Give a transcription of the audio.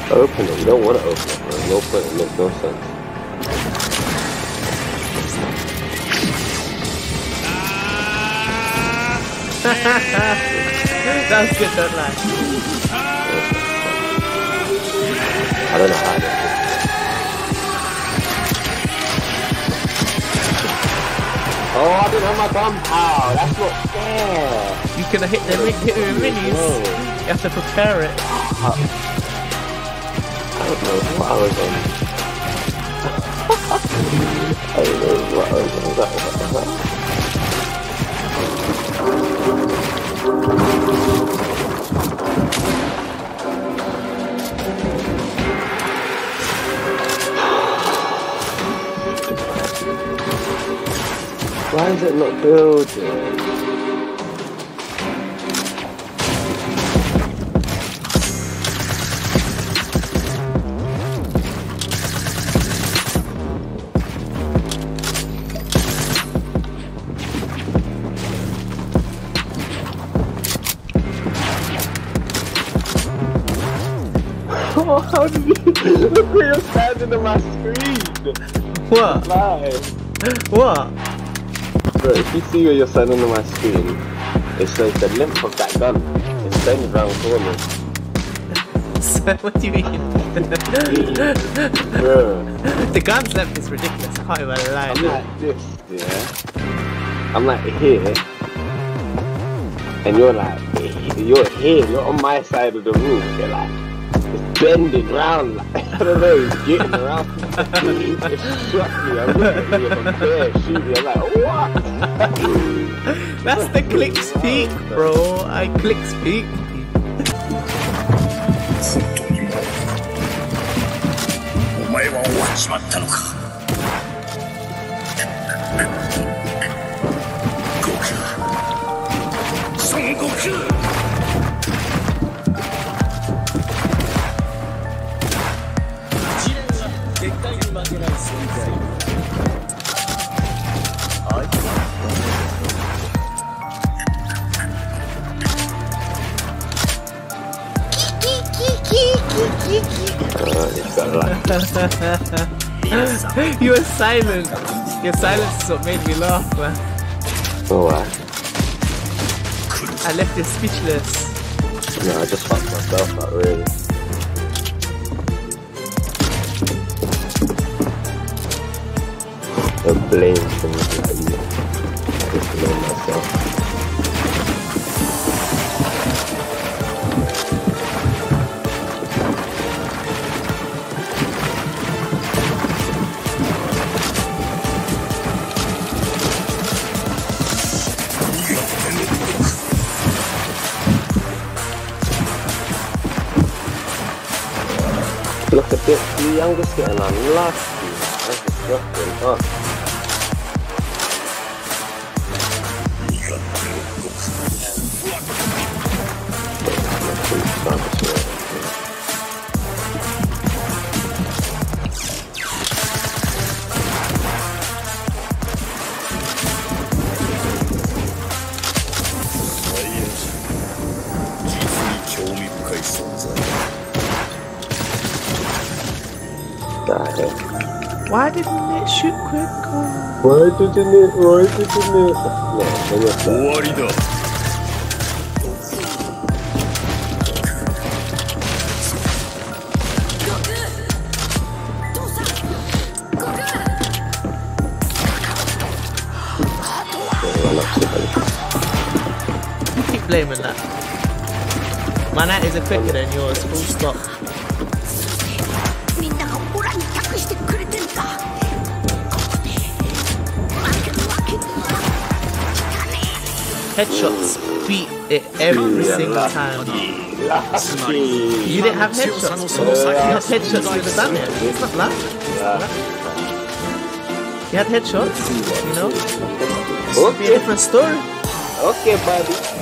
Open it, you don't want to open it, bro. No point, it makes no sense. That was good, don't lie. I don't know how to do it. Oh, I didn't have my gunpowder. That's not fair. You could have hit the minis. No. You have to prepare it. I don't know what I was on. I don't know what I was on. Why is it not building? Oh, how did you look where you're standing on my screen? What? Live. What? Bro, if you see where you're standing on my screen, it says the length of that gun is bends round corners. So, what do you mean? Bro. The gun's length is ridiculous, I can't even lie. I'm like this, yeah? I'm like here, and you're like, you're here, you're on my side of the room, you're like, it's bending round, like, I don't know, it's getting around. It struck me, I'm looking at you, I'm there, shooting, I'm like, what? That's the click speak, bro. I click speak. You were silent. Your silence is what made me laugh, man. Oh, why? I left you speechless. No, I just fucked myself up, really. The blame for me, I just blame myself. Look at this, the youngest getting unlucky. That's disgusting, huh? Why didn't it shoot quicker? Why didn't it? No, when you're sad. You keep blaming that. My night is quicker than yours, full stop. Headshots beat it every single time. You didn't have headshots. You had headshots, you would have done it. It's not luck. You had headshots, you know? It would be a different story. Okay, buddy.